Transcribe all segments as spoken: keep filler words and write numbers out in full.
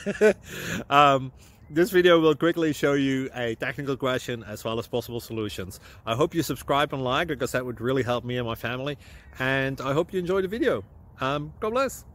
um, this video will quickly show you a technical question as well as possible solutions. I hope you subscribe and like, because that would really help me and my family. And I hope you enjoy the video. Um, God bless.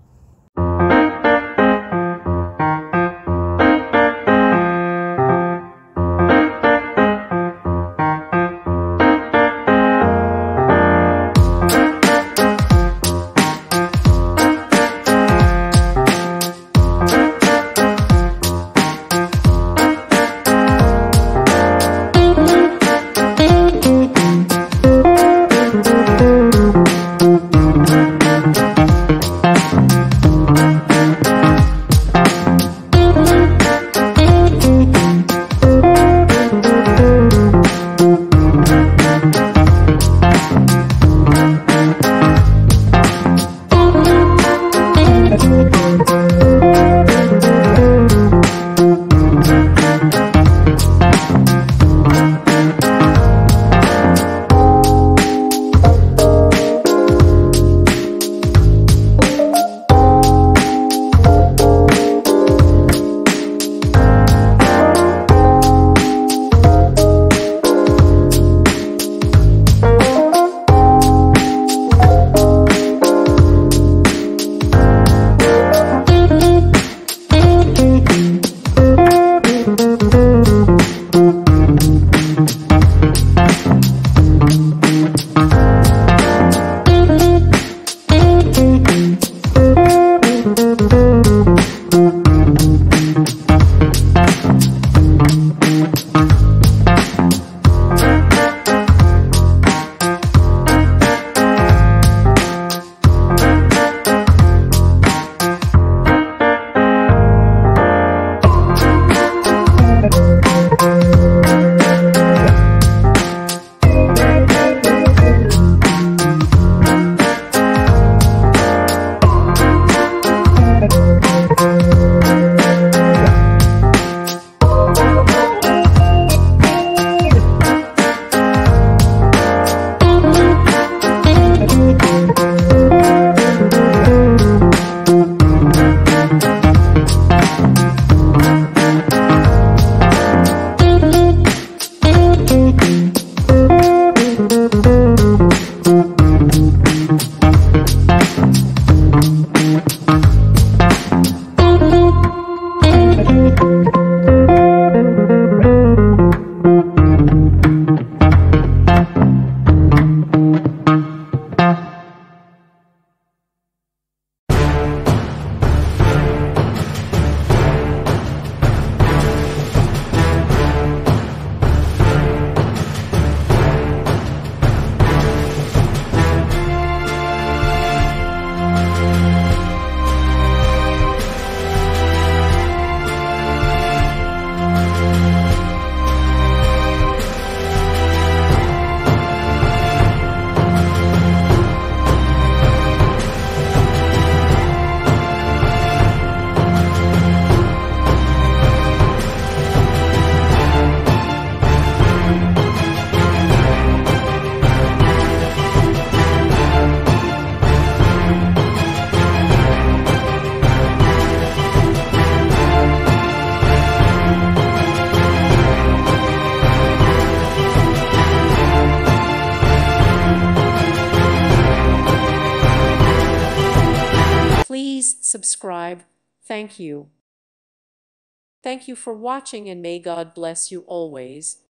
Please subscribe. Thank you. Thank you for watching, and may God bless you always.